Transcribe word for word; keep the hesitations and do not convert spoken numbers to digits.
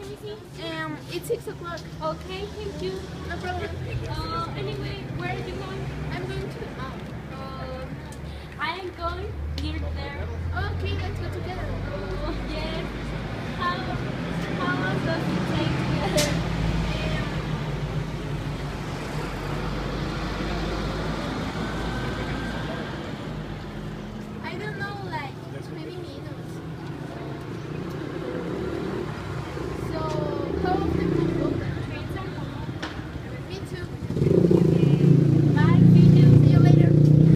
Can we see? Um, it's six o'clock. Okay, thank you. No problem. Uh, anyway, where are you going? I'm going to the mall. Uh, I am going near there. Okay, let's go together. Oh, yes. How, how long does it take?